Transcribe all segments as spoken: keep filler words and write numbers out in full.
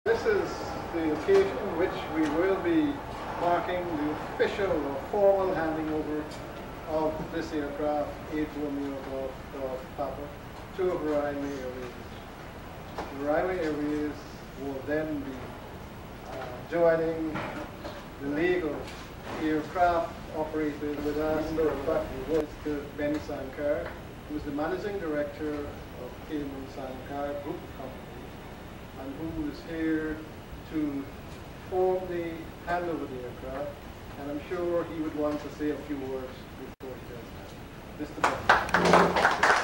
This is the occasion in which we will be marking the official or formal handing over of this aircraft, eight Romeo Golf Golf Papa, to Roraima Airways. Roraima Airways will then be uh, joining the League of Aircraft Operators with us. In fact, to Benny Sankar, who is the Managing Director of Cayman Sankar Group of Companies, and who is here to formally hand over the aircraft, and I'm sure he would want to say a few words before he does that. Mister Bond.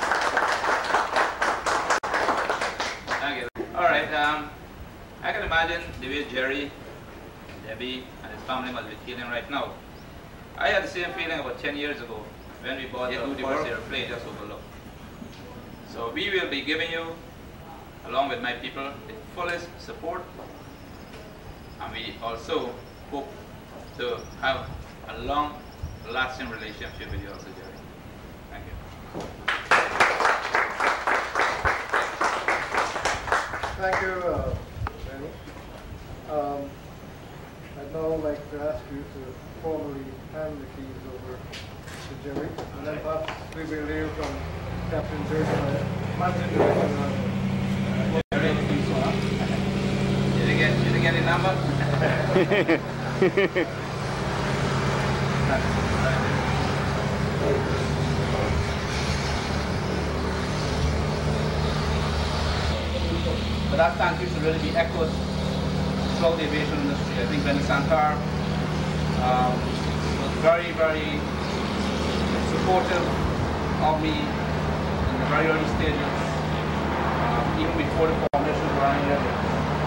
Thank you. All right. Um, I can imagine the way Jerry, Debbie, and his family must be feeling right now. I had the same feeling about ten years ago when we bought the first airplane just overlooked. So we will be giving you, along with my people, the fullest support, and we also hope to have a long lasting relationship with you also, Jerry. Thank you. Thank you, uh, Benny. Um, I'd now like to ask you to formally hand the keys over to Jerry, and then perhaps we will hear from Captain Jerry, Managing Director. Did you get, did you get the number? But that thank you should really be echoed throughout the aviation industry. I think Benny Sankar um, was very, very supportive of me in the very early stages, um, even before the formation of Roraima Airways.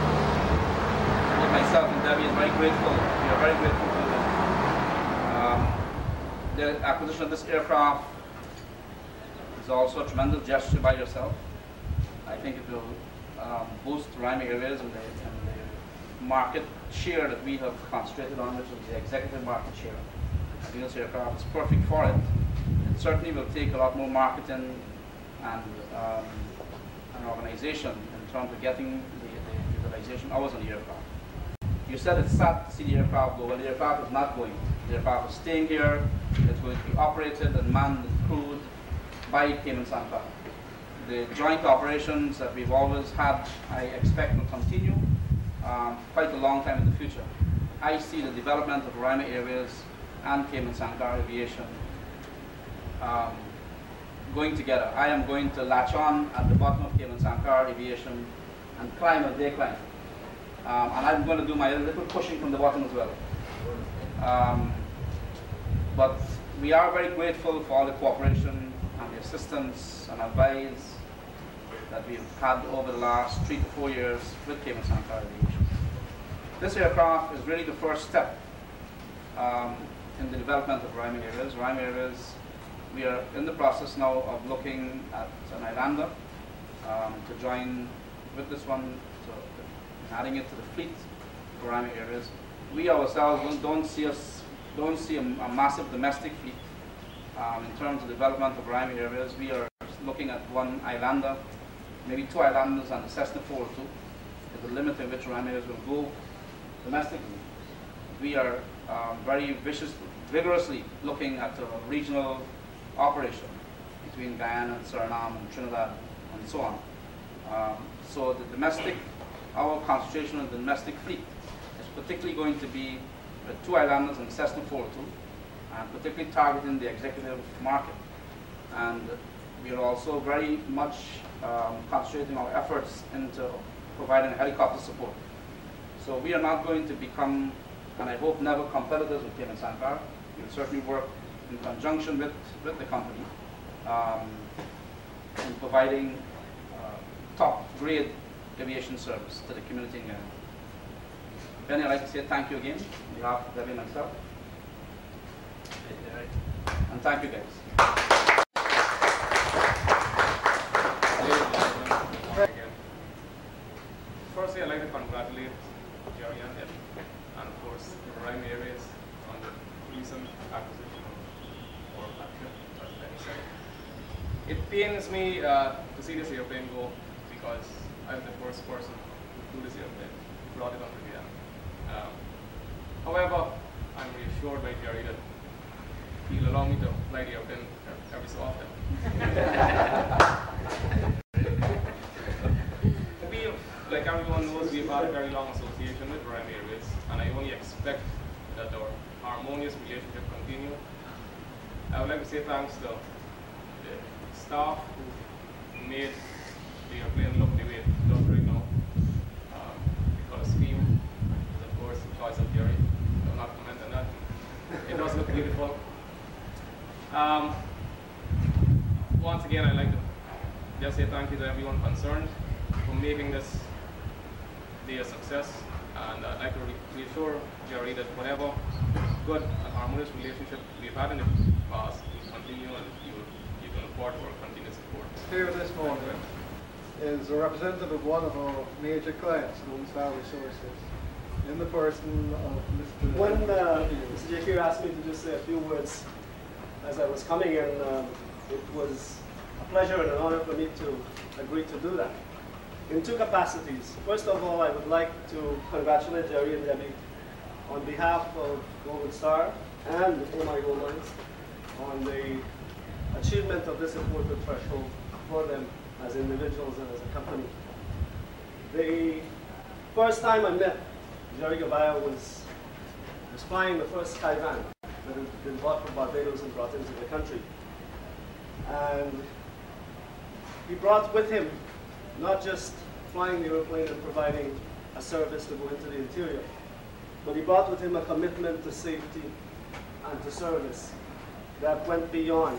With myself and Debbie is very grateful. We are very grateful to them. Um, the acquisition of this aircraft is also a tremendous gesture by yourself. I think it will um, boost Roraima Airways and the, and the market share that we have concentrated on, which is the executive market share. I think this aircraft is perfect for it. It certainly will take a lot more marketing and um, an organization in terms of getting the, the utilization hours on the aircraft. You said it's sad to see the aircraft go. Well, the aircraft is not going. The aircraft is staying here. It's going to be operated and manned and crewed by Cayman Sankar. The joint operations that we've always had, I expect will continue um, quite a long time in the future. I see the development of Roraima Airways and Cayman Sankar Aviation um, going together. I am going to latch on at the bottom of Cayman Sankar Aviation and climb as they climb. Um, and I'm going to do my little pushing from the bottom as well. Um, but we are very grateful for all the cooperation and the assistance and advice that we've had over the last three to four years with Cayman Sankar Aviation. This aircraft is really the first step um, in the development of Roraima Airways. Roraima Airways, we are in the process now of looking at an Islander um, to join with this one, so adding it to the fleet for Roraima Airways. We ourselves don't, don't see us don't see a, a massive domestic fleet um, in terms of development of Roraima Airways. We are looking at one Islander, maybe two Islanders, and the Cessna four oh two is the limit in which Roraima Airways will go domestically. We are um, very vicious, vigorously looking at a regional operation between Guyana and Suriname and Trinidad and so on. Um, so the domestic, our concentration on the domestic fleet is particularly going to be with two Islanders and Cessna four oh two, and particularly targeting the executive market. And we are also very much um, concentrating our efforts into providing helicopter support. So we are not going to become, and I hope never, competitors with Cayman Sankar. We will certainly work in conjunction with, with the company um, in providing uh, top grade aviation service to the community in Ghana. Benny, I'd like to say thank you again on behalf of Debbie and myself. And thank you guys. Firstly, I'd like to congratulate Jerry and Debbie, and of course the Roraima Airways on the recent acquisition of our flagship, as Benny said. It pains me uh, to see this airplane go, because I'm the first person to do this airplane. brought it onto the air. Um, however, I'm reassured by Jerry that he'll allow me to fly the airplane every so often. We, like everyone knows, we've had a very long association with Ryan Airways, and I only expect that our harmonious relationship continue. I would like to say thanks to the staff who made the airplane look the way it does right now. Um, the color scheme is, of course, the choice of Jerry. I will not comment on that. It does look beautiful. Um, once again, I'd like to just say thank you to everyone concerned for making this day a success. And I'd like to re reassure Jerry that whatever good and harmonious relationship we've had in the past will continue, and you, you can afford for continued support. Here this morning is a representative of one of our major clients, Lone Star Resources, in the person of Mister When uh, Mister J Q asked me to just say a few words as I was coming in, um, it was a pleasure and an honor for me to agree to do that. In two capacities. First of all, I would like to congratulate Jerry and Debbie on behalf of Golden Star and Oh My Gold Mines on the achievement of this important threshold for them as individuals and as a company. The first time I met Jerry Gabaya was, was flying the first Skyvan that had been bought from Barbados and brought into the country. And he brought with him not just flying the airplane and providing a service to go into the interior, but he brought with him a commitment to safety and to service that went beyond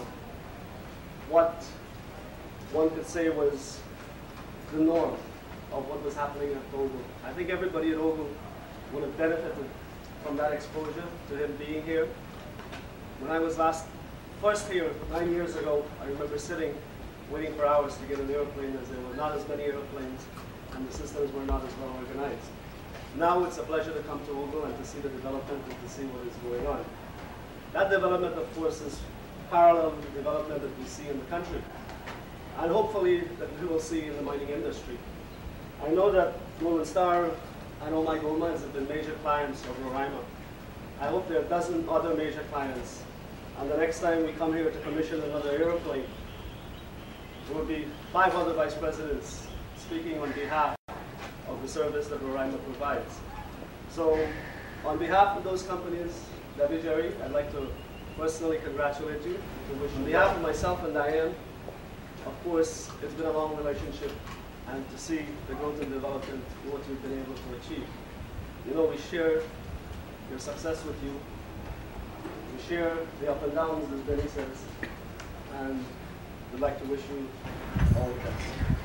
what one could say was the norm of what was happening at Ogle. I think everybody at Ogle would have benefited from that exposure to him being here. When I was last first here nine years ago, I remember sitting waiting for hours to get an airplane, as there were not as many airplanes and the systems were not as well organized. Now it's a pleasure to come to Ogle and to see the development and to see what is going on. That development, of course, is parallel to the development that we see in the country, and hopefully that we will see in the mining industry. I know that Golden Star and Oh My Gold Mines have been major clients of Roraima. I hope there are a dozen other major clients, and the next time we come here to commission another airplane, there will be five other vice presidents speaking on behalf of the service that Roraima provides. So, on behalf of those companies, Debbie, Jerry, I'd like to personally congratulate you. On behalf of myself and Diane, of course, it's been a long relationship, and to see the growth and development, what you've been able to achieve. You know, we share your success with you. We share the up and downs, as Benny says, and we'd like to wish you all the best.